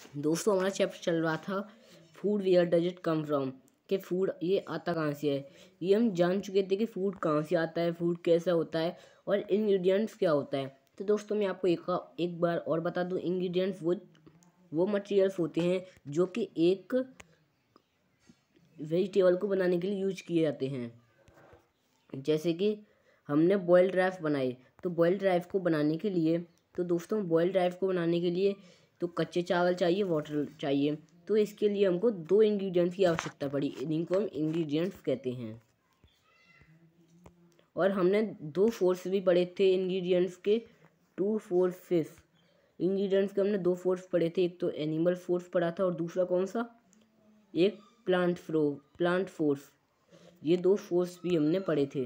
दोस्तों हमारा चैप्टर चल रहा था food where does it come from, कि फूड ये आता कहाँ से है। ये हम जान चुके थे कि फूड कहाँ से आता है, फूड कैसा होता है और इंग्रेडिएंट्स क्या होता है। तो दोस्तों मैं आपको एक बार और बता दूं, इंग्रेडिएंट्स वो मटेरियल्स होते हैं जो कि एक वेजिटेबल को बनाने के लिए यूज किए जाते हैं। जैसे कि हमने बॉइल्ड राइस बनाई, तो बॉइल्ड राइस को बनाने के लिए तो कच्चे चावल चाहिए, वाटर चाहिए। तो इसके लिए हमको 2 इंग्रेडिएंट्स की आवश्यकता पड़ी, इन्हीं को हम इंग्रेडिएंट्स कहते हैं। और हमने 2 फोर्स भी पढ़े थे इंग्रेडिएंट्स के, 2 फोर्सेस इंग्रेडिएंट्स के हमने 2 फोर्स पढ़े थे। एक तो एनिमल फोर्स पढ़ा था और दूसरा कौन सा, एक प्लांट फोर्स। ये 2 फोर्स भी हमने पढ़े थे।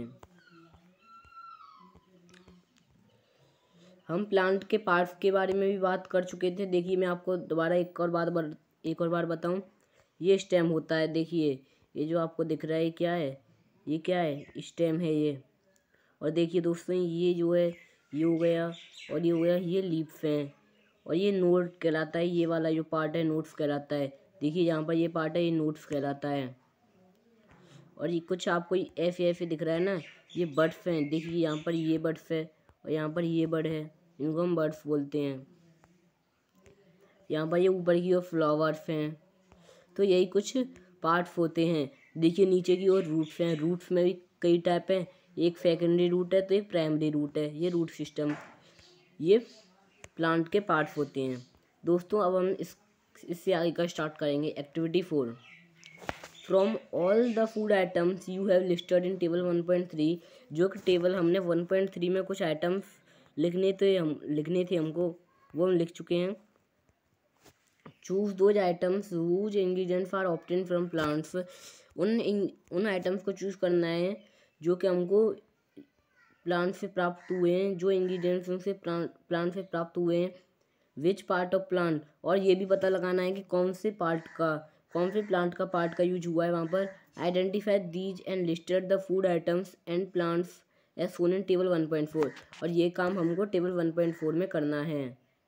हम प्लांट के पार्ट्स के बारे में भी बात कर चुके थे। देखिए मैं आपको दोबारा एक और बार बताऊं। ये स्टेम होता है, देखिए ये जो आपको दिख रहा है ये क्या है, स्टेम है ये। और देखिए दोस्तों ये जो है ये हो गया और ये हो गया, ये लीव्स हैं। और ये नोड कहलाता है, ये वाला जो पार्ट है नोड्स कहलाता है। देखिए यहाँ पर ये पार्ट है, ये नोड्स कहलाता है। और ये कुछ आपको ऐसे ऐसे दिख रहा है ना, ये बड्स हैं। देखिए यहाँ पर ये बड्स है और यहाँ पर ये बड है, इनको हम बड्स बोलते हैं। यहाँ पर ये ऊपर की ओर फ्लावर्स हैं। तो यही कुछ पार्ट्स होते हैं। देखिए नीचे की ओर रूट्स हैं। रूट्स में भी कई टाइप हैं, एक सेकेंडरी रूट है तो एक प्राइमरी रूट है। ये रूट सिस्टम, ये प्लांट के पार्ट्स होते हैं। दोस्तों अब हम इससे आगे का स्टार्ट करेंगे। Activity 4, from all the food items you have listed in table 1.3, जो कि टेबल हमने 1.3 में कुछ आइटम्स लिखने थे हमको, वो हम लिख चुके हैं। Choose those items whose ingredients are obtained from plants, उन आइटम्स को चूज करना है जो कि हमको प्लांट से प्राप्त हुए हैं, जो इंग्रेडिएंट्स उनसे प्लांट से प्राप्त हुए हैं। विच पार्ट ऑफ प्लांट, और ये भी पता लगाना है कि कौन से प्लांट का पार्ट का यूज हुआ है वहाँ पर। Identify these and listed the food items and plants as shown in table 1.4, और ये काम हमको टेबल 1.4 में करना है।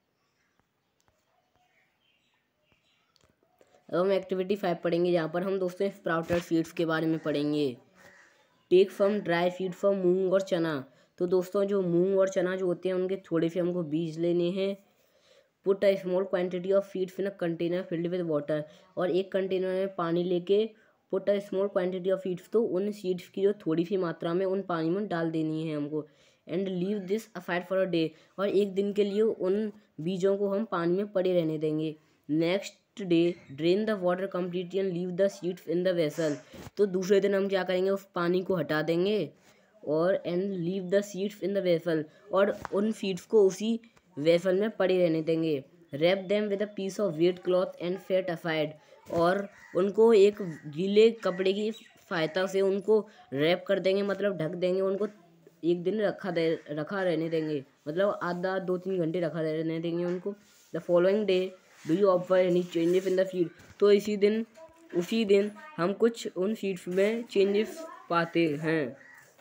अब हम एक्टिविटी 5 पढ़ेंगे, जहाँ पर हम दोस्तों स्प्राउटेड सीड्स के बारे में पढ़ेंगे। Take from dry seed from moong और चना, तो दोस्तों जो मूंग और चना जो होते हैं उनके थोड़े से हमको बीज लेने हैं। Put a small quantity of seeds in a container filled with water, और एक कंटेनर में पानी लेके put a small quantity of seeds, तो उन सीड्स की जो थोड़ी सी मात्रा में उन पानी में डाल देनी है हमको। And leave this aside for a day, और एक दिन के लिए उन बीजों को हम पानी में पड़े रहने देंगे। Next day drain the water completely and leave the seeds in the vessel, तो दूसरे दिन हम क्या करेंगे, उस पानी को हटा देंगे और and leave the seeds in the vessel, और उन सीड्स को उसी वेसल में पड़े रहने देंगे। Wrap them with a piece of wet cloth and set aside, और उनको एक गीले कपड़े की सहायता से उनको रैप कर देंगे, मतलब ढक देंगे। उनको एक दिन रखा रहने देंगे, मतलब आधा 2-3 घंटे रखा रहने देंगे उनको। The following day do you observe any changes in the feed, तो उसी दिन हम कुछ उन फीड्स में चेंजेस पाते हैं।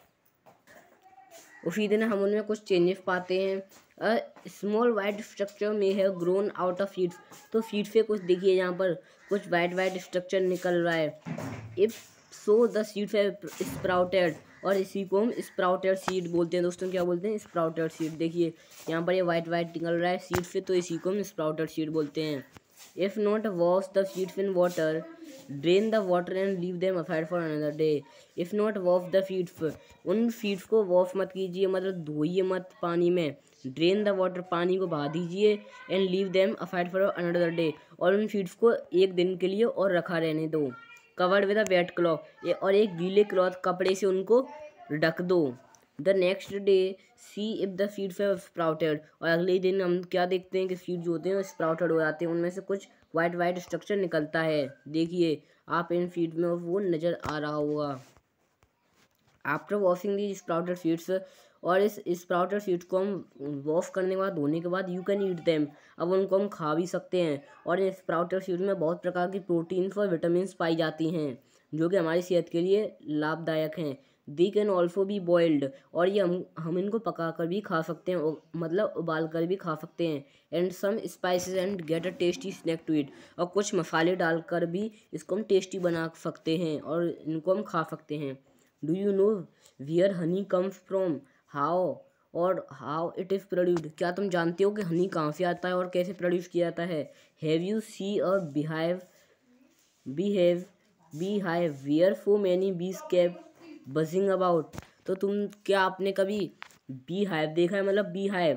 उसी दिन हम उनमें कुछ चेंजेस पाते हैं। A small white structure may have grown out of seeds, तो सीड से कुछ देखिए यहाँ पर कुछ वाइट स्ट्रक्चर निकल रहा है। If so the seeds have sprouted, और इसी को हम स्प्राउटेड सीड बोलते हैं। दोस्तों क्या बोलते हैं, स्प्राउटेड सीड। देखिए यहाँ पर ये वाइट निकल रहा है सीड से, तो इसी को हम स्प्राउटेड सीड बोलते हैं। If not wash the seeds in water, drain the water and leave them aside for another day. If not wash the seeds, उन सीड्स को वॉश मत कीजिए, मतलब धोइए मत पानी में। ड्रेन द वाटर, पानी को बहा दीजिए। And leave them aside for another day, और उन सीड्स को एक दिन के लिए और रखा रहने दो। Covered with a wet cloth, और एक गीले क्लॉथ कपड़े से उनको ढक दो। The next day see if the seeds have sprouted, और अगले दिन हम क्या देखते हैं कि सीड जो होते हैं वो स्प्राउटेड हो जाते हैं, उनमें से कुछ वाइट स्ट्रक्चर निकलता है। देखिए आप इन फीड में वो नज़र आ रहा होगा। After washing the sprouted seeds, और इस स्प्राउटेड सीड्स को हम वॉश करने के बाद, धोने के बाद, यू कैन ईट देम, अब उनको हम खा भी सकते हैं। और इस स्प्राउटेड सीड्स में बहुत प्रकार की प्रोटीन्स और विटामिन्स पाई जाती हैं जो कि हमारी सेहत के लिए लाभदायक हैं। They can also be boiled, और ये हम इनको पका कर भी खा सकते हैं, मतलब उबाल कर भी खा सकते हैं। And some spices and get a tasty snack to eat, और कुछ मसाले डालकर भी इसको हम टेस्टी बना सकते हैं और इनको हम खा सकते हैं। Do you know where honey comes from, how और हाउ इट इज़ प्रोड्यूस्ड, क्या तुम जानते हो कि हनी कहाँ से आता है और कैसे प्रोड्यूस किया जाता है। Have you see a behave beehive where so many bees kept buzzing about, तो तुम क्या आपने कभी बी हाइव देखा है, मतलब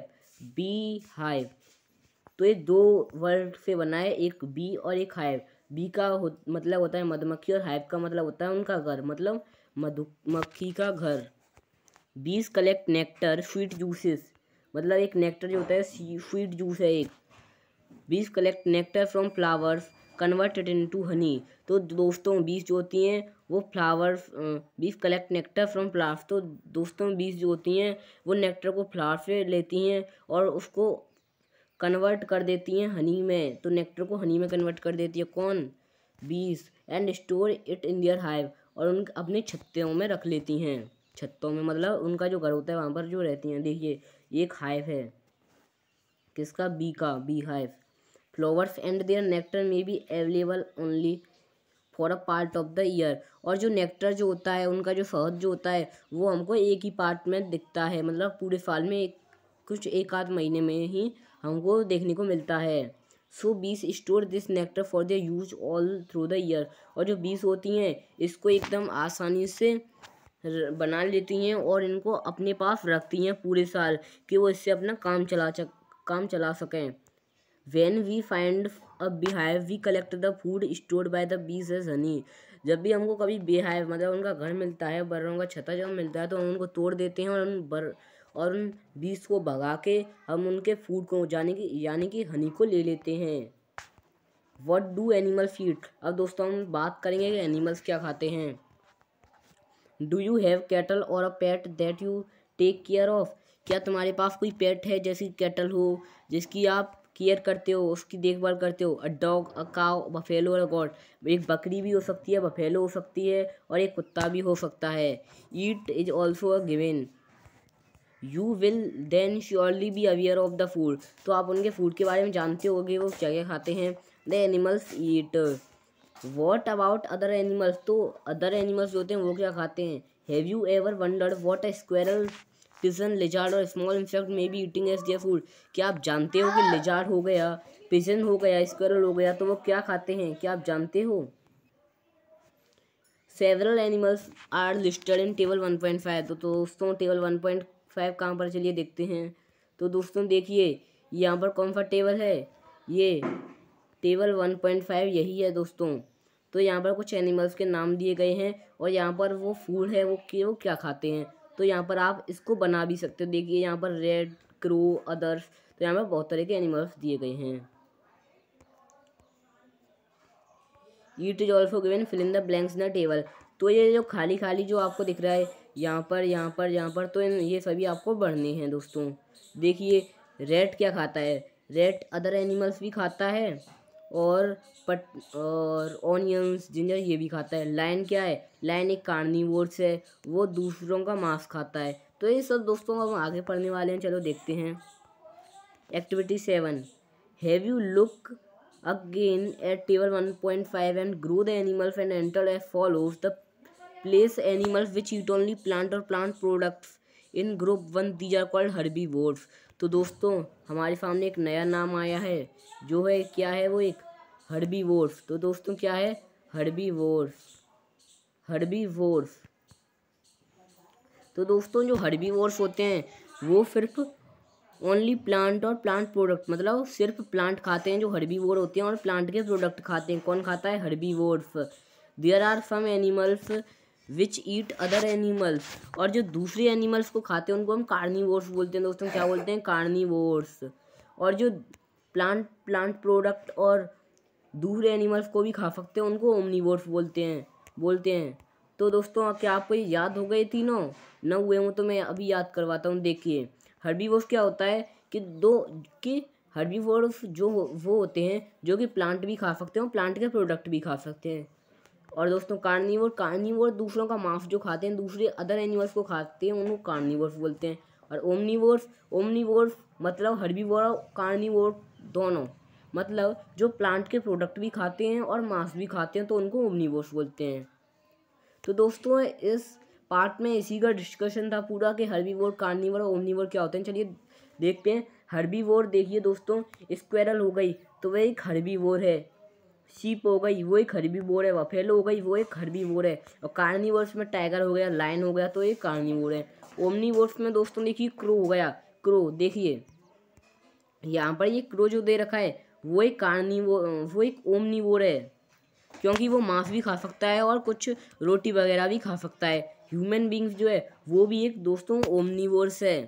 बी हाइव तो ये दो वर्ड से बना है, एक बी और एक हाइव। बी का मतलब होता है मधुमक्खी और हाइव का मतलब होता है उनका घर, मतलब मधुमक्खी का घर। बीज कलेक्ट नेक्टर स्वीट जूसेस, मतलब एक नेक्टर जो होता है स्वीट जूस है एक। Bees collect nectar from flowers converted into honey, तो दोस्तों बीज जो होती हैं वो फ्लावर्स, बीज कलेक्ट नेक्टर फ्रॉम फ्लावर्स, तो दोस्तों बीज जो होती हैं वो नेक्टर को फ्लावर से लेती हैं और उसको कन्वर्ट कर देती हैं हनी में, तो नेक्टर को हनी में कन्वर्ट कर देती है कौन, bees. And store it in their hive, और उन अपने छत्तों में रख लेती हैं, छत्तों में मतलब उनका जो घर होता है वहाँ पर जो रहती हैं। देखिए ये एक हाइव है, किसका, बी का, bee hive. Flowers and their nectar may be available only for a part of the year, और जो नेक्टर जो होता है उनका जो शहद जो होता है वो हमको एक ही पार्ट में दिखता है, मतलब पूरे साल में एक आध महीने में ही हमको देखने को मिलता है। So bees store this nectar for the use all through the year, और जो बीस होती हैं इसको एकदम आसानी से बना लेती हैं और इनको अपने पास रखती हैं पूरे साल, कि वो इससे अपना काम चला सकें। When we find a beehive, we collect the food stored by the bees as honey. जब भी हमको कभी beehive मतलब उनका घर मिलता है, बर्रों का छत्ता जब मिलता है तो हम उनको तोड़ देते हैं और उन बीज को भगा के हम उनके फूड को यानी कि हनी को ले लेते हैं। What do animals eat? अब दोस्तों हम बात करेंगे कि एनिमल्स क्या खाते हैं। Do you have cattle or a pet that you take care of, क्या तुम्हारे पास कोई पेट है जैसी कैटल हो जिसकी आप केयर करते हो, उसकी देखभाल करते हो। A dog, a cow, buffalo or goat, एक बकरी भी हो सकती है, बफेलो हो सकती है और एक कुत्ता भी हो सकता है। It is also a given, you will then surely be aware of the food, तो आप उनके फूड के बारे में जानते होगे वो क्या क्या खाते हैं। The animals eat. What about other animals, तो अदर एनिमल्स जो होते हैं वो क्या खाते हैं। Have you ever wondered what a squirrel, pigeon, lizard or small insect may be eating as their food, क्या आप जानते हो कि लिजार्ड हो गया, पिजन हो गया, स्क्वेरल हो गया, तो वो क्या खाते हैं, क्या आप जानते हो। Several animals are listed in table 1.5, तो दोस्तों टेबल 1.5 कहाँ पर, चलिए देखते हैं। तो दोस्तों देखिए यहाँ पर कौन सा टेबल है, ये टेबल 1.5 यही है दोस्तों। तो यहाँ पर कुछ एनिमल्स के नाम दिए गए हैं और यहाँ पर वो फूड है वो क्या खाते हैं, तो यहाँ पर आप इसको बना भी सकते हो। देखिए यहाँ पर रेड क्रो अदर्स, तो यहाँ पर बहुत तरह के एनिमल्स दिए गए हैं। It is also given, fill in the blanks in the table, तो ये जो खाली खाली जो आपको दिख रहा है यहाँ पर तो ये सभी आपको बढ़ने हैं दोस्तों। देखिए रेट क्या खाता है, रेट अदर एनिमल्स भी खाता है और ऑनियंस, जिंजर ये भी खाता है। लायन क्या है, लायन एक कार्निवोर्स है, वो दूसरों का मांस खाता है। तो ये सब दोस्तों हम आगे पढ़ने वाले हैं, चलो देखते हैं। Activity 7, have you look again at table 1.5 and grow the animals and enter as follows. The place animals which eat only plant or plant products in group 1, these are called herbivores. तो दोस्तों हमारे सामने एक नया नाम आया है जो है क्या है, वो एक हर्बीवोर्स। तो दोस्तों क्या है, हर्बीवोर्स। तो दोस्तों जो हर्बीवोर्स होते हैं वो सिर्फ ओनली प्लांट और प्लांट प्रोडक्ट, मतलब सिर्फ प्लांट खाते हैं जो हर्बीवोर होते हैं और प्लांट के प्रोडक्ट खाते हैं। कौन खाता है, herbivores. There are some animals which eat other animals, और जो दूसरे एनिमल्स को खाते हैं उनको हम कार्निवोर्स बोलते हैं दोस्तों। क्या बोलते हैं, कार्निवोर्स। और जो प्लांट प्रोडक्ट और दूसरे एनिमल्स को भी खा सकते हैं उनको ओमनीवोर्स बोलते हैं। तो दोस्तों क्या आपको ये याद हो गए तीनों, न हुए हों तो मैं अभी याद करवाता हूँ। देखिए हर्बीवोर्स क्या होता है कि हर्बीवोर्स वो होते हैं जो कि प्लांट भी खा सकते हैं और प्लांट के प्रोडक्ट भी खा सकते हैं। और दोस्तों कार्निवोर, कार्निवोर दूसरों का मांस जो खाते हैं, दूसरे अदर एनिमल्स को खाते हैं, उनको कार्निवोर्स बोलते हैं। और ओमनीवोर्स, ओमनीवोर्स मतलब हर्बीवोर और कार्निवोर दोनों, मतलब जो प्लांट के प्रोडक्ट भी खाते हैं और मांस भी खाते हैं, तो उनको ओमनीवोर्स बोलते हैं। तो दोस्तों इस पार्ट में इसी का डिस्कशन था पूरा कि हर्बीवोर, कार्निवोर और ओमनीवोर क्या होते हैं। चलिए देखते हैं। हर्बीवोर देखिए दोस्तों, स्क्वेरल हो गई तो वह एक हर्बीवोर है, शीप हो गई वो एक हर्बीवोर है, बफेलो हो गई वो एक हर्बीवोर है, और कार्निवोर्स में टाइगर हो गया, लायन हो गया, तो एक कार्निवोर है। ओमनीवोर्स में दोस्तों देखिए क्रो हो गया, क्रो देखिए यहाँ पर ये क्रो जो दे रखा है वो एक कार्निवोर, वो एक ओमनीवोर है, क्योंकि वो मांस भी खा सकता है और कुछ रोटी वगैरह भी खा सकता है। ह्यूमन बींग्स जो है वो भी एक दोस्तों ओमनीवोर्स है।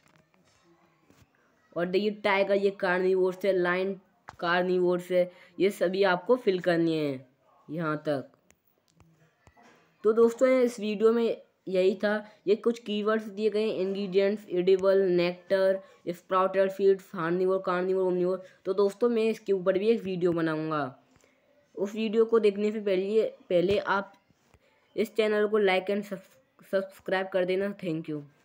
और देखिए टाइगर ये कार्निवोर्स है, लायन कार्निवोर्स है। ये सभी आपको फिल करनी है यहाँ तक। तो दोस्तों इस वीडियो में यही था, ये कुछ कीवर्ड्स दिए गए, ingredients, edible, nectar, sprouted seeds, herbivore, carnivore, omnivore. तो दोस्तों मैं इसके ऊपर भी एक वीडियो बनाऊंगा। उस वीडियो को देखने से पहले आप इस चैनल को लाइक एंड सब्सक्राइब कर देना। Thank you.